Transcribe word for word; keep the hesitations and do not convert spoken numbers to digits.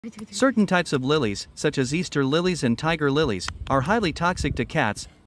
Certain types of lilies, such as Easter lilies and tiger lilies, are highly toxic to cats,